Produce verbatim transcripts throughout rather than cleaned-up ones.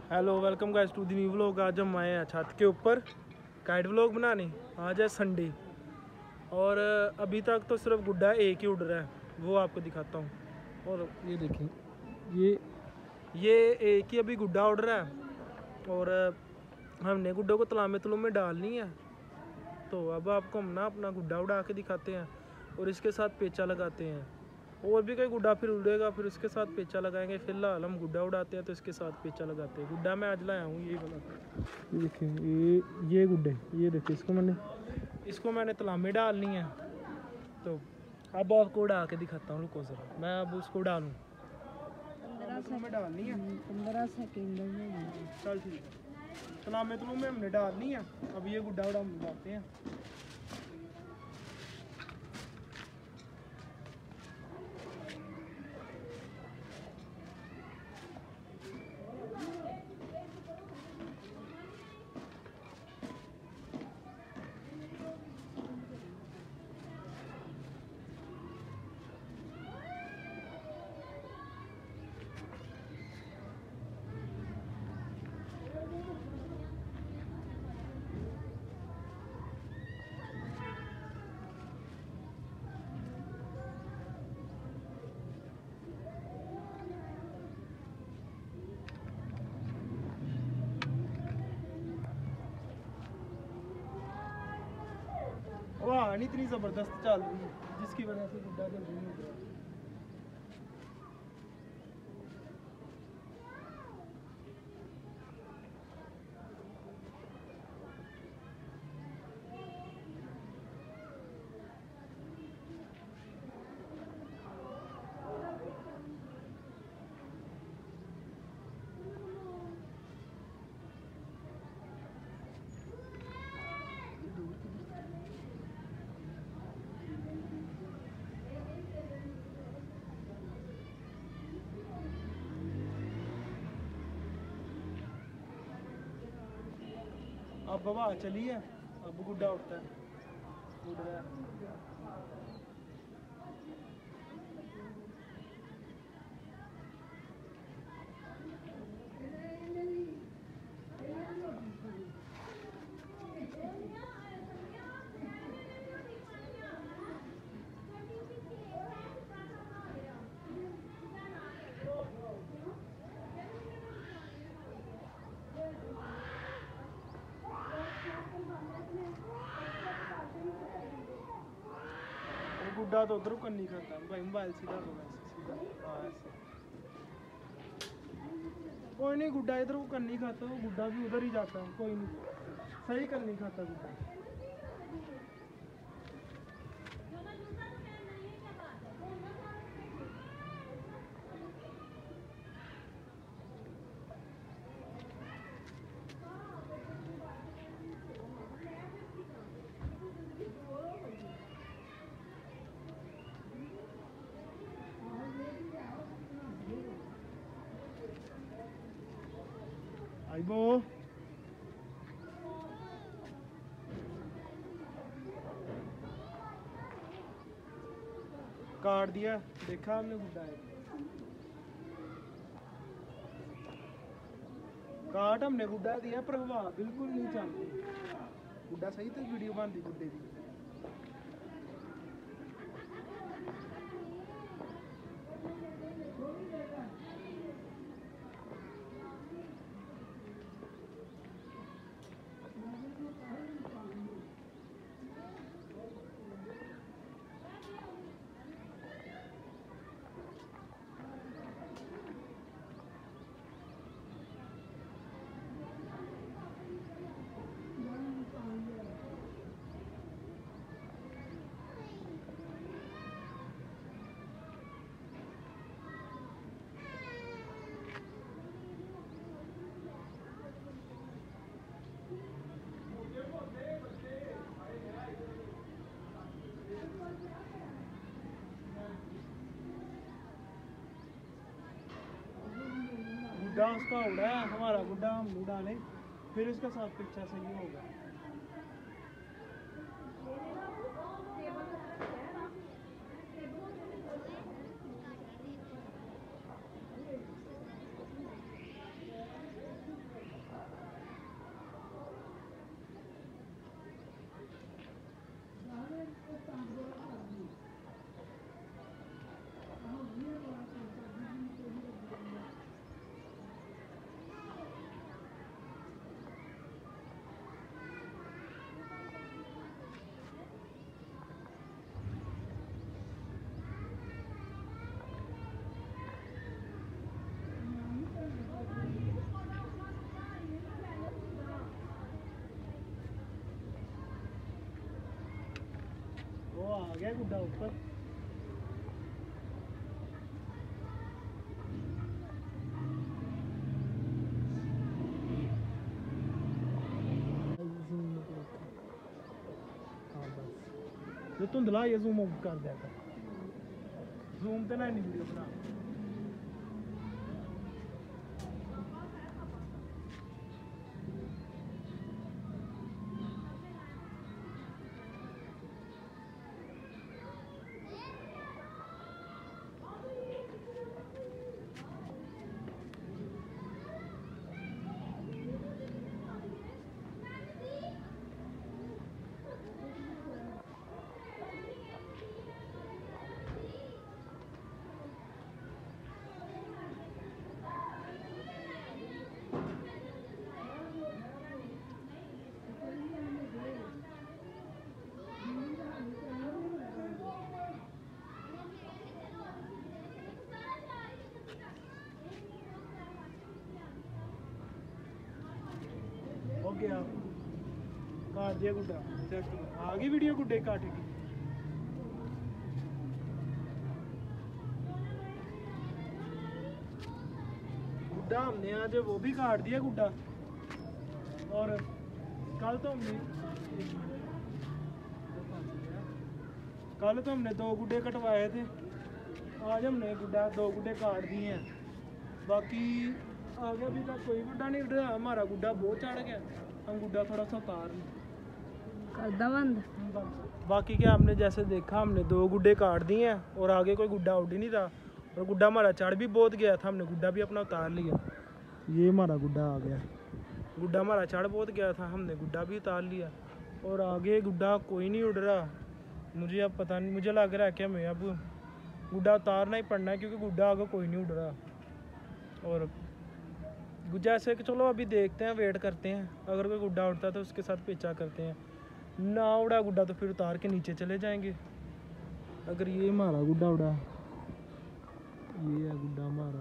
Hello welcome guys to the new vlog. आज हम आए हैं छत के ऊपर काइट व्लॉग बनाने। आज है संडे और अभी तक तो सिर्फ गुड्डा एक ही उड़ रहा है, वो आपको दिखाता हूँ। और ये देखें, ये ये एक ही अभी गुड्डा उड़ रहा है और हमने गुड्डों को तलामे तलू में डालनी है। तो अब आपको हम ना अपना गुड्डा उड़ा के दिखाते हैं और इसके साथ पेचा लगाते हैं। और भी कई गुड्डा फिर उड़ेगा, फिर उसके साथ पेचा लगाएंगे। फिलहाल हम गुड्डा उड़ाते हैं तो इसके साथ पेचा लगाते हैं। गुड्डा मैं आज लाया हूँ यही वाला, ये देखिए, ये ये गुड्डे, ये देखिए, इसको मैंने इसको मैंने तलामे डालनी है। तो अब आपको उड़ा के दिखाता हूँ, रुको ज़रा, मैं अब उसको डालूँ। में डालनी है पंद्रह सेकेंड में। चल ठीक है, तलामे तलू में हमने डालनी है। अब ये गुड्डा उड़ा हम डालते हैं। वाह, इतनी ज़बरदस्त चल रही है जिसकी वजह से गुड्डा जल्दी नहीं उड़ रहा। अब हवा चली है, अब गुड्डा उठता है, उड़ रहा है। गुड्डा तो उधर कर नहीं खाता भाई, मोबाइल सीधा तो वैसे सीधा। हाँ ऐसे कोई नहीं, गुड्डा इधर को कर नहीं खाता, वो गुड्डा भी उधर ही जाता है। कोई नहीं, सही कर नहीं खाता गुड्डा। आइबो काट दिया, देखा हमने गुड्डा है, काट हमने गुड्डा दिया पर हवा बिल्कुल नहीं चलती। गुड्डा सही तो वीडियो बनती गुड्डे की। गुड्डा उसका उड़ा है, हमारा गुड्डा हम उड़ा लें, फिर उसका साथ पीछा सही होगा। आ गया गुड्डा ऊपर। हाँ बस जो धुंधला ये जूम आउट कर दिया कर, जूम तो नहीं वीडियो बना। हो गया काट दिया गुड्डा। चेक करो आ गई वीडियो गुड्डे काट की। गुड्डा हमने आज वो भी काट दिया गुड्डा। और कल तो हमने कल तो हमने दो गुड्डे कटवाए थे, आज हमने गुड्डा दो गुड्डे काट दिए हैं। बाकी आगे अभी तक कोई गुड्डा नहीं उठ रहा, हमारा गुड्डा बहुत चढ़ गया, हम गुड्डा थोड़ा सा उतार कर बंद। बाकी क्या आपने जैसे देखा हमने दो गुड्डे काट दिए हैं और आगे कोई गुड्डा उठ ही नहीं रहा, और गुड्डा हमारा चढ़ भी बहुत गया था, हमने गुड्डा भी अपना उतार लिया। ये हमारा गुड्डा आ गया, गुड्डा हमारा चढ़ बहुत गया था, हमने गुड्डा भी उतार लिया। और आगे गुड्डा कोई नहीं उड़ रहा, मुझे अब पता नहीं, मुझे लग रहा है कि हमें अब गुड्डा उतारना ही पड़ना है, क्योंकि गुड्डा आगे कोई नहीं उड़ रहा। और जैसे कि चलो अभी देखते हैं, वेट करते हैं, अगर कोई गुड्डा उड़ता है तो उसके साथ पेचा करते हैं, ना उड़ा गुड्डा तो फिर उतार के नीचे चले जाएंगे। अगर ये हमारा गुड्डा उड़ा, ये है गुड्डा हमारा,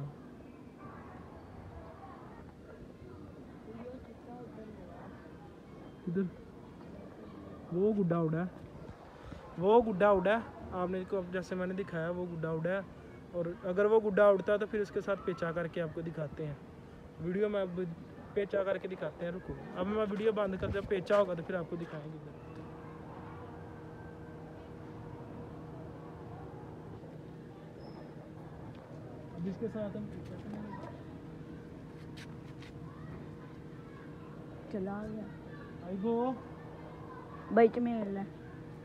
इधर वो गुड्डा उड़ा है, वो गुड्डा उड़ा है आपने को जैसे मैंने दिखाया वो गुड्डा उड़ा है। और अगर वो गुड्डा उड़ता है तो फिर उसके साथ पेचा करके आपको दिखाते हैं, वीडियो में अब पेचा करके दिखाते हैं। रुको अब मैं वीडियो बंद कर, जब पेचा होगा तो फिर आपको दिखाएंगे। अब इसके साथ हम पेचा चला गया आई वो बाइक में मिल रहा है।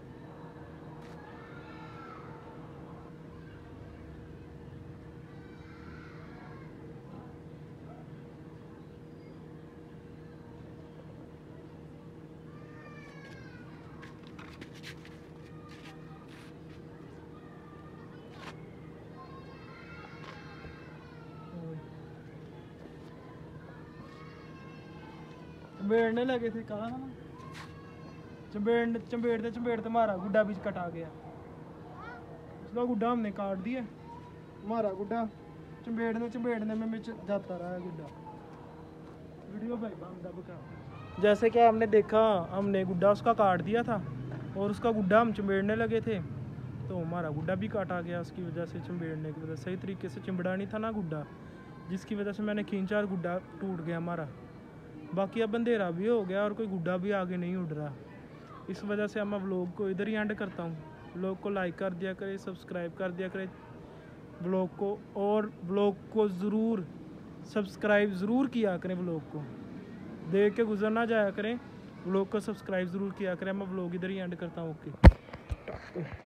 चंबेड़ने लगे थे, कहा ना चंबेड़ चंबेड़ते चंबेड़ते हमारा गुड्डा भी कटा गया। उसका गुड्डा हमने काट दिया, हमारा गुड्डा चंबेड़ने चंबेड़ने में जाता रहा है गुड्डा। वीडियो भाई बंद बका। जैसे कि हमने देखा, हमने गुड्डा उसका काट दिया था और उसका गुड्डा हम चंबेड़ने लगे थे, तो हमारा गुड्डा भी काटा गया उसकी वजह से, चंबेड़ने की वजह से। सही तरीके से चिंबड़ा नहीं था ना गुड्डा, जिसकी वजह से मैंने खींचा और गुड्डा टूट गया हमारा। बाकी अब अंधेरा भी हो गया और कोई गुड्डा भी आगे नहीं उड़ रहा, इस वजह से मैं व्लॉग को इधर ही एंड करता हूँ। व्लॉग को लाइक कर दिया करें, सब्सक्राइब कर दिया करें व्लॉग को, और व्लॉग को ज़रूर सब्सक्राइब ज़रूर किया करें, व्लॉग को देख के गुजर ना जाया करें, व्लॉग को सब्सक्राइब ज़रूर किया करें। मैं व्लॉग इधर ही एंड करता हूँ। ओके।